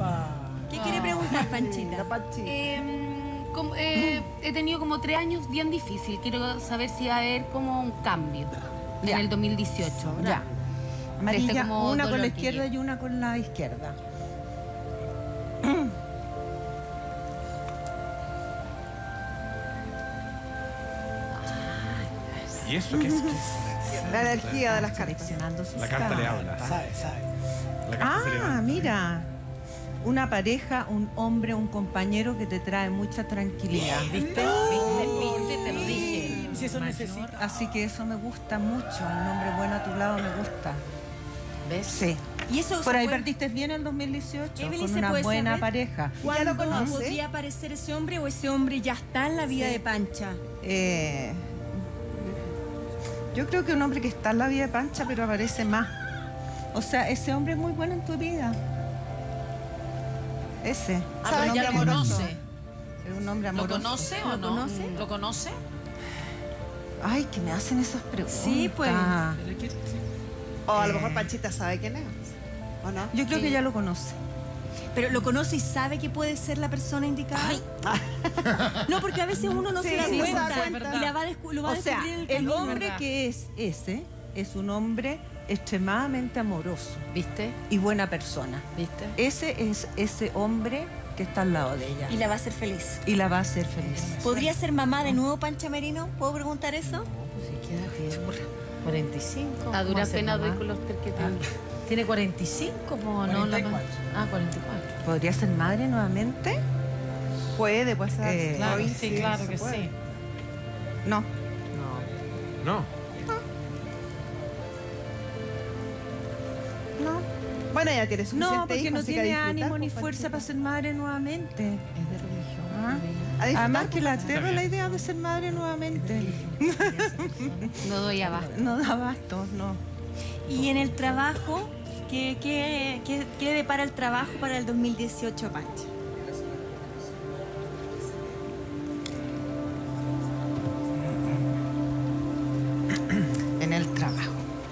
¿Qué quiere preguntar, Panchita? He tenido como 3 años bien difíciles. Quiero saber si va a haber como un cambio en el 2018. Ya. Amarilla, como una con la dolor izquierda y una con la izquierda. ¿Y eso qué es? La energía de las cartas. Seleccionando sus La carta le habla. Sabe. La carta se levanta. Mira. Una pareja, un hombre, un compañero que te trae mucha tranquilidad. ¿Viste? Te lo dije. Si eso necesita. Así que eso me gusta mucho. Un hombre bueno a tu lado me gusta. ¿Ves? Sí. ¿Y eso Por ahí puede- perdiste bien el 2018 Evelyn, con ¿se una puede buena saber pareja. ¿Cuándo conoce? podría aparecer ese hombre o ese hombre ya está en la vida de Pancha? Yo creo que un hombre que está en la vida de Pancha, pero aparece más. O sea, ese hombre es muy bueno en tu vida. Ese. ¿Sabe ya que lo amoroso? conoce. Es un hombre ¿Lo amoroso. conoce o no? conoce? ¿Lo conoce? Ay, que me hacen esas preguntas. Sí, pues. O a lo mejor Panchita sabe quién es. ¿O no? Yo creo que ya lo conoce. Pero lo conoce y sabe que puede ser la persona indicada. No, porque a veces uno no Sí, se da sí, cuenta, no se da cuenta. y lo va a O sea, descubrir en el el camino. hombre que es ese es un hombre extremadamente amoroso ¿Viste? y buena persona. ¿Viste? Ese es ese hombre que está al lado de ella Y la va a hacer feliz. y la va a hacer feliz. ¿Podría ser mamá de nuevo Pancha Merino? ¿Puedo preguntar eso? ¿Qué edad tiene? 45. A dura ¿Cómo se pena llama? doy con los tres que tengo. ¿Tiene 45? ¿No? 44. 44. ¿Podría ser madre nuevamente? Puede ser. Claro, Hoy sí, claro se que puede. sí. No. No. No. Bueno, ella tiene suficiente No, porque hijos, no así que a tiene disfrutar, ánimo ni pues, fuerza Panchita. para ser madre nuevamente. Es de religión. Ah. A disfrutar, Además que la pues, aterra la idea de ser madre nuevamente. No doy abasto. No da abasto, no. Y en el trabajo, ¿qué le depara el trabajo para el 2018, Pancha? En el trabajo.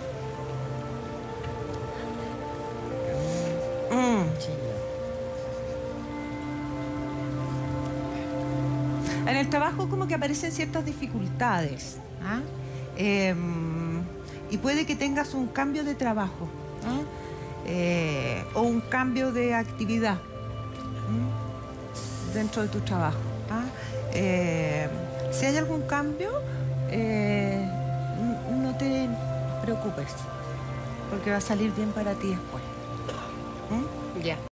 En el trabajo como que aparecen ciertas dificultades. ¿Ah? Y puede que tengas un cambio de trabajo, ¿ah? O un cambio de actividad, ¿m? Dentro de tu trabajo, ¿ah? Si hay algún cambio, no te preocupes, porque va a salir bien para ti después. ¿M? Ya.